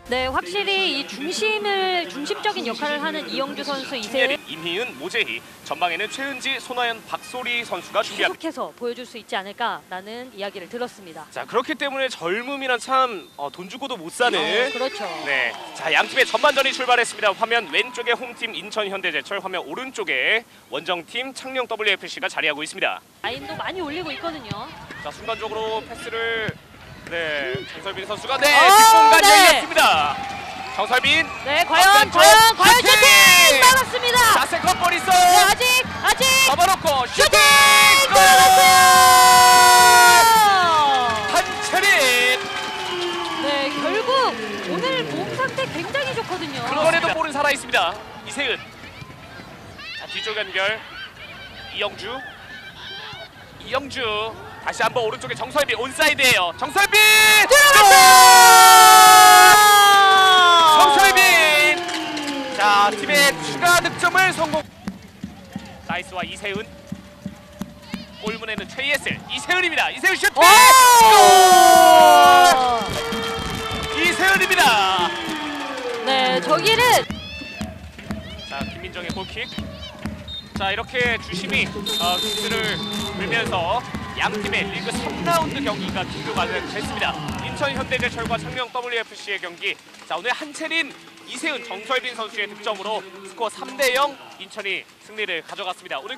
네, 확실히 이 중심적인 역할을 하는 이영주 선수, 이세은 임희은, 모재희, 전방에는 최은지, 손아연, 박소리 선수가 준비합니다. 계속해서 보여줄 수 있지 않을까라는 이야기를 들었습니다. 자, 그렇기 때문에 젊음이란 참 돈 주고도 못 사는. 그렇죠. 네, 자, 양 팀의 전반전이 출발했습니다. 화면 왼쪽에 홈팀 인천현대제철, 화면 오른쪽에 원정팀 창녕 WFC가 자리하고 있습니다. 라인도 많이 올리고 있거든요. 자, 순간적으로 패스를 정설빈 선수가 뒷공간 네. 열렸습니다. 정설빈. 네, 과연 앞왼쪽 슈팅 막았습니다. 자, 세컨볼 있어. 네, 아직 잡아놓고 슈팅! 들어갔어요. 한채린. 네, 결국 오늘 몸 상태 굉장히 좋거든요. 그런에도 볼은 살아 있습니다. 이세은. 자, 뒤쪽 연결. 이영주. 다시 한번 오른쪽에 정설빈 온사이드예요. 정설빈! 정설빈! 자, 팀의 추가 득점을 성공. 나이스와 이세은. 골문에는 최예슬. 이세은입니다. 이세은 슈팅! 골! 이세은입니다. 네, 저기는 자, 김민정의 골킥. 자, 이렇게 주심이 퀴즈를 불면서 양 팀의 리그 3라운드 경기가 종료가 됐습니다. 인천 현대제철과 창녕 WFC의 경기. 자, 오늘 한채린, 이세은, 정설빈 선수의 득점으로 스코어 3대0 인천이 승리를 가져갔습니다. 오늘